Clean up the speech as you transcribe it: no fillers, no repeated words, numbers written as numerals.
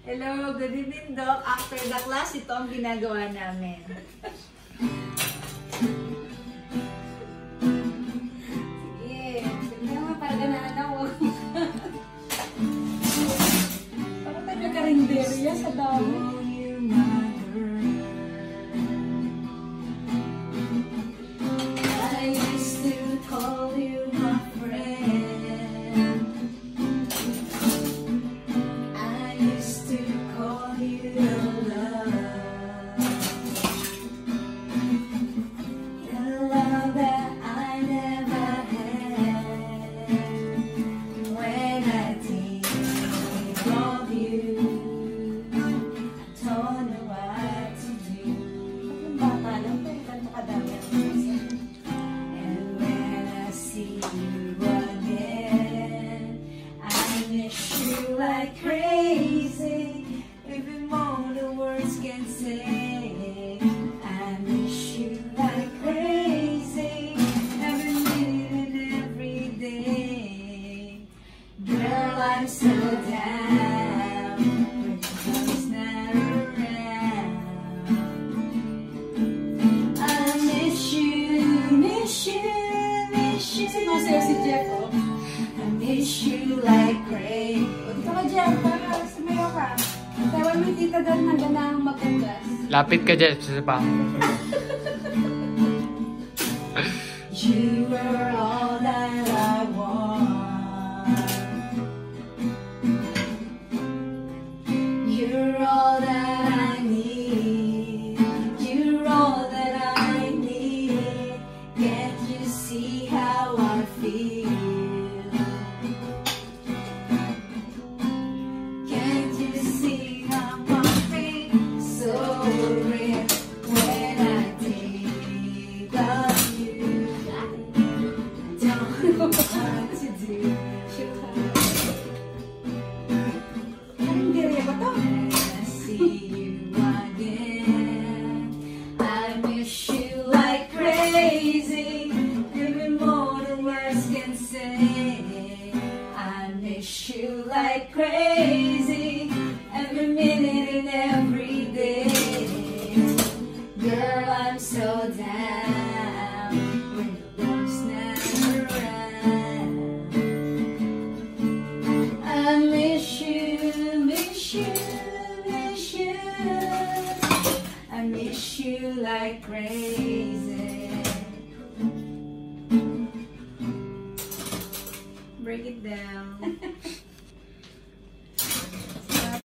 Hello, good evening, Doc. After the class, ito ang ginagawa namin. Sige, sige naman, para ganahan ako. Parang tayo karinderya sa dami. Like crazy, even more the words can say. I miss you like crazy, every minute and every day. Girl, I'm so down when you're not around. I miss you, miss you, miss you. Sinasayaw si Jeff, oh. I miss you like crazy. Ito ka, Jeff, para sumayaw ka. Tawag mo yung tita dahil na ganahang magugas. Lapit ka, Jeff. Sa pa. You were all that I want. You're all that I need. You're all that I need. Can't you see how I feel? Can't you see how I feel? So real when I think of you. Don't know what to do. Karinderya ba to? When I see you again, I miss you like crazy. Even more than words can say. I miss you like crazy. Every minute and every day. Girl, I'm so down when your love's not around. I miss you, miss you, miss you. I miss you like crazy. Break it down.